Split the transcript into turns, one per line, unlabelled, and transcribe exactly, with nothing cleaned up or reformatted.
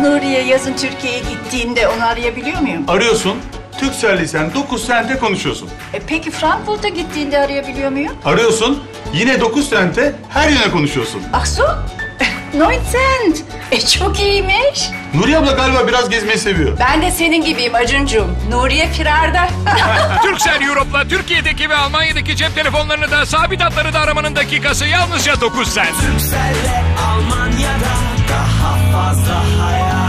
Nuriye yazın Türkiye'ye gittiğinde onu arayabiliyor muyum?
Arıyorsun. Türkcell'li sen dokuz sente konuşuyorsun.
E peki Frankfurt'a gittiğinde arayabiliyor muyum?
Arıyorsun. Yine dokuz sente her yöne konuşuyorsun.
Ach so? neun Cent. E çok iyiymiş.
Nuriye abla galiba biraz gezmeyi seviyor.
Ben de senin gibiyim Acuncuğum. Nuriye firarda.
Turkcell Europe'la Türkiye'deki ve Almanya'daki cep telefonlarını da sabit hatları da aramanın dakikası yalnızca dokuz sent.
Turkcell'le Almanya'da daha fazla hayal.